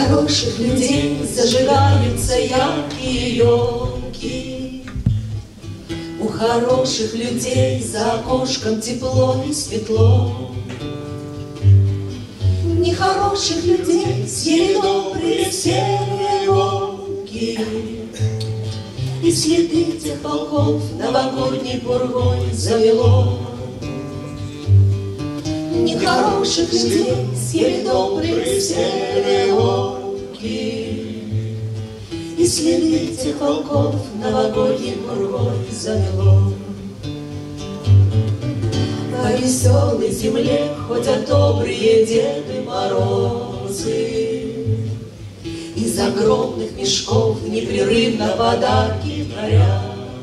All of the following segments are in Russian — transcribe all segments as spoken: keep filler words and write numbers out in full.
хороших людей зажигаются яркие елки. У хороших людей за окошком тепло и светло. Нехороших людей съели добрые серые волки. И следы тех волков новогодней пургой замело. Нехороших людей съели добрые серые волки. И следы тех волков новогодней пургой замело. По веселой земле ходят добрые Деды Морозы. Из огромных мешков непрерывно подарки дарят.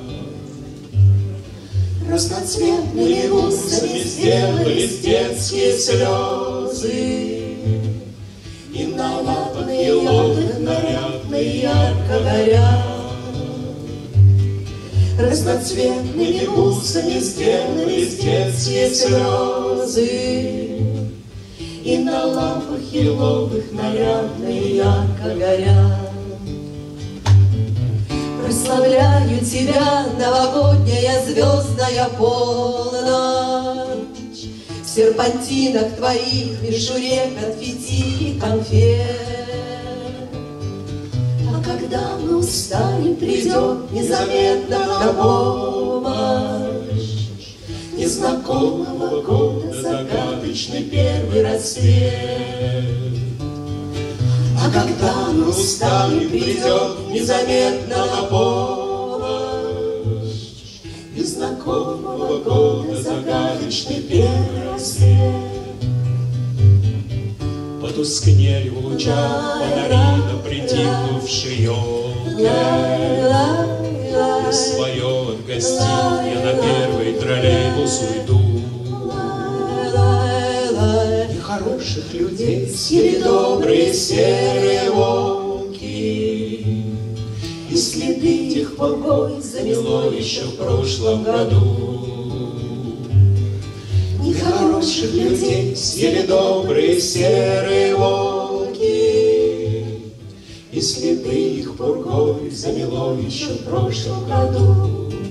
Разноцветными бусами сделались детские слезы. И на лапах еловых нарядно и ярко горят. Разноцветными бусами сделались детские слезы. И на лампах еловых нарядно и ярко горят. Прославляю тебя, новогодняя звездная полночь. В серпантинах твоих мишуре конфетти и конфет. А когда мы устанем, придет незаметно на помощь незнакомого года загадочный первый рассвет. А когда мы устанем, придет незаметно на помощь незнакомого года загадочный первый рассвет. Потускнели в лучах фонари на притихнувшей елке. И свое отгостил я на первый троллейбус уйду. Нехороших людей съели добрые серые волки. И следы тех волков замело еще в прошлом году. Нехороших людей съели добрые серые волки. И следы их пургой замело еще в прошлом году.